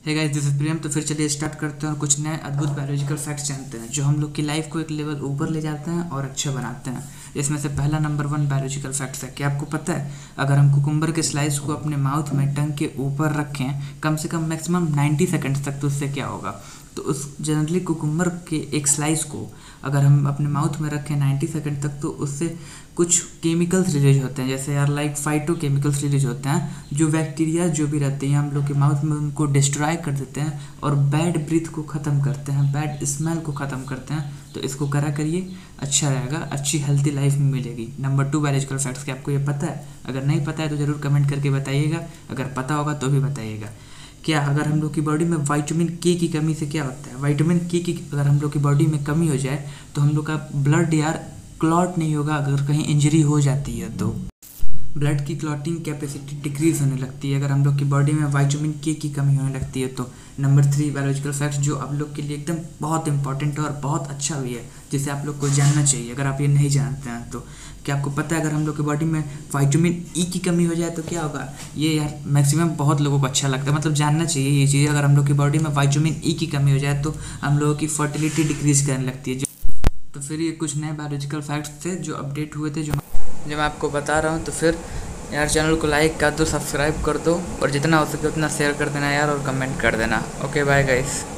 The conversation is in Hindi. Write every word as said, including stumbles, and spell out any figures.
Hey guys, this is Priyam. तो फिर चलिए स्टार्ट करते हैं और कुछ नए अद्भुत बायोलॉजिकल फैक्ट्स जानते हैं जो हम लोग की लाइफ को एक लेवल ऊपर ले जाते हैं और अच्छा बनाते हैं। इसमें से पहला नंबर वन बायोलॉजिकल फैक्ट्स है। क्या आपको पता है, अगर हम कुकुम्बर के स्लाइस को अपने माउथ में टंग के ऊपर रखें कम से कम मैक्सिमम नाइन्टी सेकेंड्स तक, तो उससे क्या होगा? तो उस जनरली कुकुम्बर के एक स्लाइस को अगर हम अपने माउथ में रखें नाइन्टी सेकेंड तक, तो उससे कुछ केमिकल्स रिलीज होते हैं, जैसे यार लाइक फाइटो केमिकल्स रिलीज होते हैं जो बैक्टीरिया जो भी रहते हैं हम लोग के माउथ में उनको डिस्ट्रॉय कर देते हैं और बैड ब्रीथ को ख़त्म करते हैं, बैड स्मेल को ख़त्म करते हैं। तो इसको करा करिए, अच्छा रहेगा, अच्छी हेल्थी लाइफ में मिलेगी। नंबर टू बायोलॉजिकल फैक्ट्स, क्या आपको ये पता है? अगर नहीं पता है तो ज़रूर कमेंट करके बताइएगा, अगर पता होगा तो भी बताइएगा। क्या अगर हम लोग की बॉडी में विटामिन के की कमी से क्या होता है? विटामिन के की अगर हम लोग की बॉडी में कमी हो जाए तो हम लोग का ब्लड यार क्लॉट नहीं होगा, अगर कहीं इंजरी हो जाती है तो ब्लड की क्लॉटिंग कैपेसिटी डिक्रीज होने लगती है अगर हम लोग की बॉडी में विटामिन के की कमी होने लगती है तो। नंबर थ्री बायोलॉजिकल फैक्ट्स जो आप लोग के लिए एकदम बहुत इंपॉर्टेंट है और बहुत अच्छा भी है, जिसे आप लोग को जानना चाहिए अगर आप ये नहीं जानते हैं तो। क्या आपको पता है अगर हम लोग की बॉडी में विटामिन ई की कमी हो जाए तो क्या होगा? ये यार मैक्सिमम बहुत लोगों को अच्छा लगता है, मतलब जानना चाहिए ये चीज़। अगर हम लोग की बॉडी में विटामिन ई की कमी हो जाए तो हम लोगों की फर्टिलिटी डिक्रीज करने लगती है। तो फिर ये कुछ नए बायोलॉजिकल फैक्ट्स थे जो अपडेट हुए थे, जो जो मैं आपको बता रहा हूँ। तो फिर यार चैनल को लाइक कर दो, सब्सक्राइब कर दो और जितना हो सके उतना शेयर कर देना यार, और कमेंट कर देना। Okay bye guys.